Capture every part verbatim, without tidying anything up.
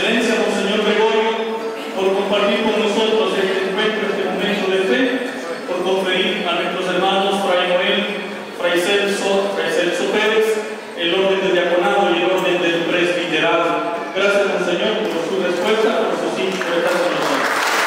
excelencia, Monseñor Gregorio, por compartir con nosotros este encuentro, este momento de fe, por conferir a nuestros hermanos Fray Noel, Fray Celso, Fray Celso Pérez, el orden del diaconado y el orden del presbiterado. Gracias, Monseñor, por su respuesta, por su sí, por estar con nosotros.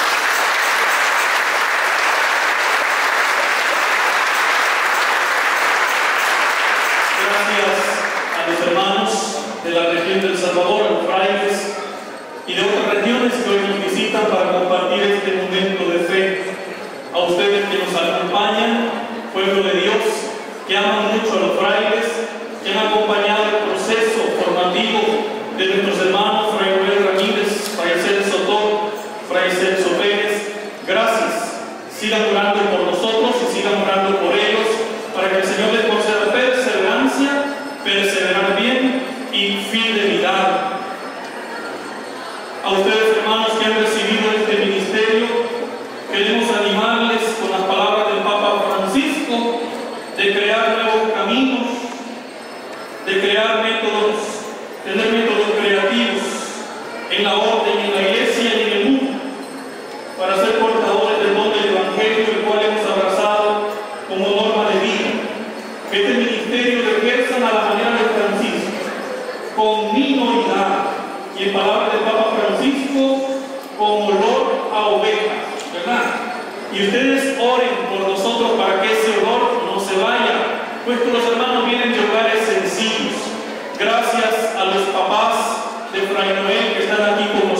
Gracias a los hermanos de la región del Salvador, a los frailes y de otras regiones que hoy nos visitan para compartir este momento de fe. A ustedes que nos acompañan, pueblo de Dios, que aman mucho a los frailes, que han acompañado el proceso formativo de nuestros hermanos Fray Noel Ramírez, Fray Celso Tot, Fray Celso Pérez. Gracias. Sigan orando por nosotros y sigan orando por ellos para que el Señor les conceda perseverancia, perseverar bien y fidelidad. A ustedes, hermanos, que han recibido este ministerio, queremos animarles con las palabras del Papa Francisco de crear nuevos caminos, de crear métodos, tener métodos creativos en la orden, en la iglesia y en el mundo, para ser portadores del don del Evangelio, el cual hemos abrazado como norma de vida. Que este ministerio lo ejerzan a la manera de Francisco, con minoridad, y en palabras del Papa Francisco, con olor a ovejas, ¿verdad? Y ustedes oren por nosotros para que ese olor no se vaya. Nuestros hermanos vienen de hogares sencillos. Gracias a los papás de Fray Noel que están aquí con